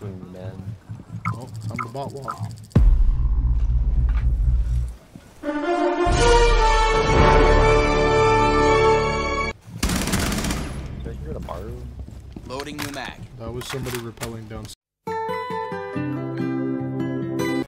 swing me, man. Oh, time to bot walk. Did I hear a bar? Loading new mag. That was somebody rappelling down